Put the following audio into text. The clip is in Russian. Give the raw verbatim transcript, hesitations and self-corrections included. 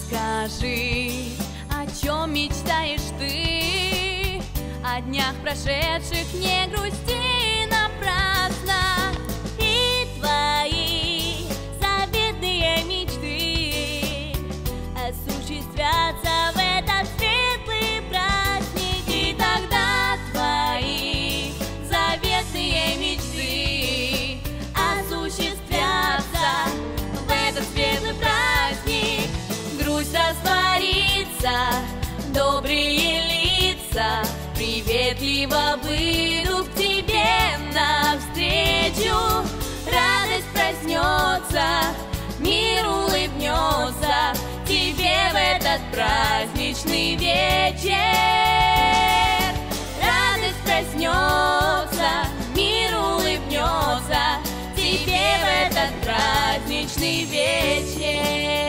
Скажи, о чем мечтаешь ты? О днях прошедших не грусти напрасно. И твои заветные мечты осуществятся в этот светлый праздник. И тогда твои заветные мечты осуществятся в этот светлый праздник. Грусть растворится, добрые лица приветливо выйдут к тебе навстречу. Радость проснется, мир улыбнется тебе в этот праздничный вечер. Радость проснется, мир улыбнется тебе в этот праздничный вечер.